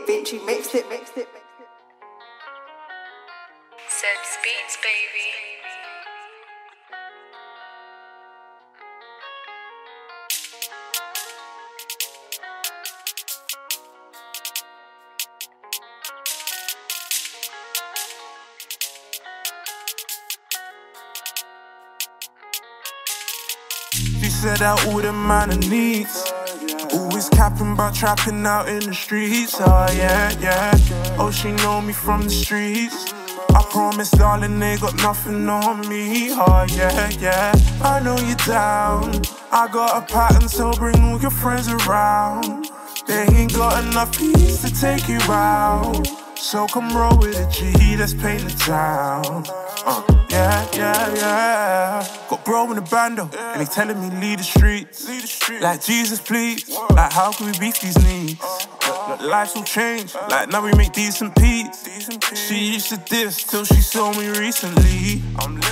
Vinci mixed it. Seb's Beats, baby. She said that all the man needs. Always capping but trapping out in the streets. Oh yeah, yeah. Oh, she know me from the streets. I promise, darling, they got nothing on me. Oh yeah, yeah. I know you're down. I got a pattern, so bring all your friends around. They ain't got enough peace to take you out. So come roll with a G, let's paint the town. Yeah, yeah, yeah. Got bro in the bando, and they telling me lead the streets. Like Jesus, please. Like how can we beat these needs? Lives will change, like now we make decent peace. She used to diss till she saw me recently.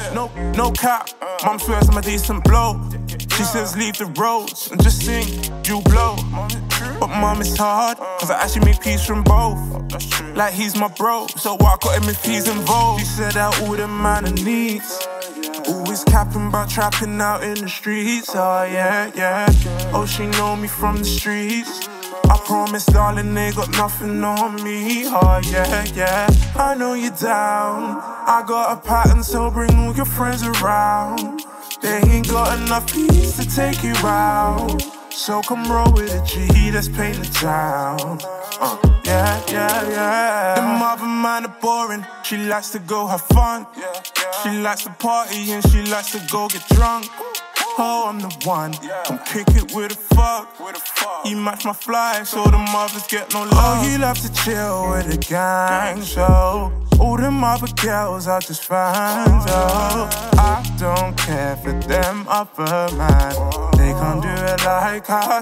No cap, mom swears I'm a decent blow. She says leave the roads and just sing, you blow. But mom, it's hard, cause I actually make peace from both. Like he's my bro, so I got him if he's involved. She said that all the man needs. Always capping but trapping out in the streets. Oh yeah, yeah. Oh, she know me from the streets. I promise, darling, they got nothing on me. Oh yeah, yeah. I know you're down. I got a pattern, so bring all your friends around. They ain't got enough peace to take you out. So come roll with a G, let's paint the town. Yeah, yeah, yeah. The mother man are boring. She likes to go have fun. She likes to party and she likes to go get drunk. Oh, I'm the one. Come kick it with a fuck. You match my fly, so the mothers get no love. Oh, you love to chill with the gang, so all them other girls are just fans. Oh, I don't care for them other man. They can't do it like I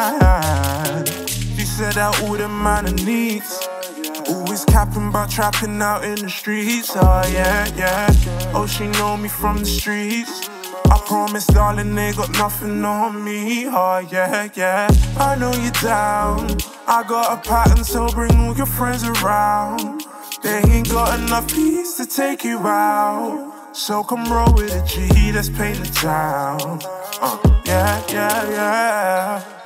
can. She said that all the man needs. Always capping but trapping out in the streets. Oh yeah, yeah. Oh, she know me from the streets. I promise, darling, they got nothing on me. Oh yeah, yeah. I know you're down. I got a pattern, so bring all your friends around. They ain't got enough peace to take you out. So come roll with a G, let's paint the town. Yeah, yeah, yeah.